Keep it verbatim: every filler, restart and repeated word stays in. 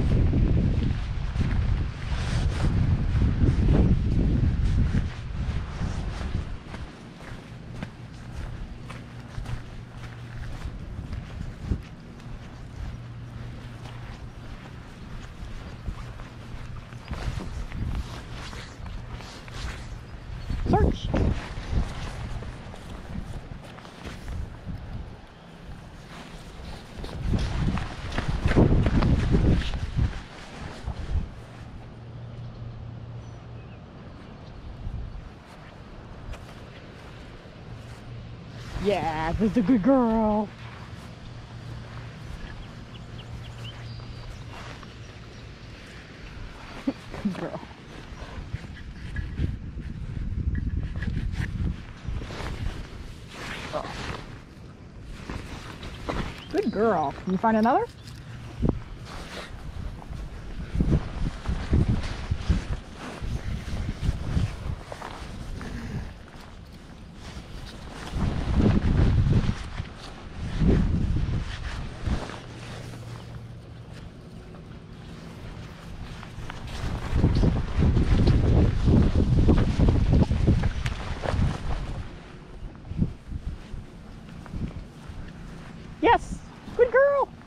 Search. Yeah, that's a good girl. Good girl. Oh. Good girl. Can you find another? Yes, good girl.